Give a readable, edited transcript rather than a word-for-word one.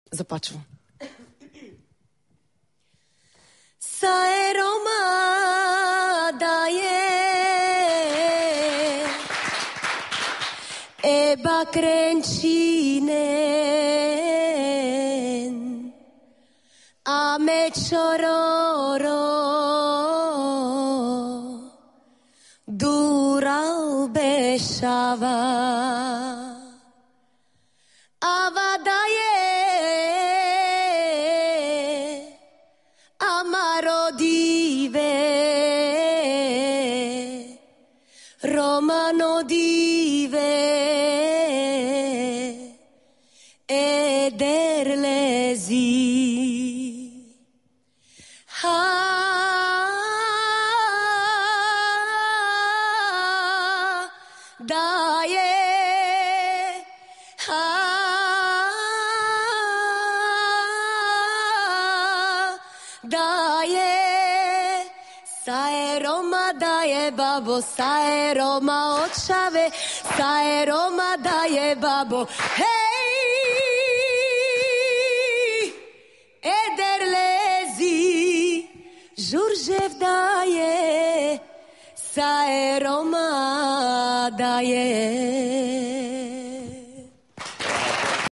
Започвам. Saeroma daje eba krencinen ame chororo durau beshava avadaye amaro dive romano dive ederlezi ha daye ha daye saeroma daje babo saeroma očave saeroma daje babo hej ederlezi žuržev daje saeroma daje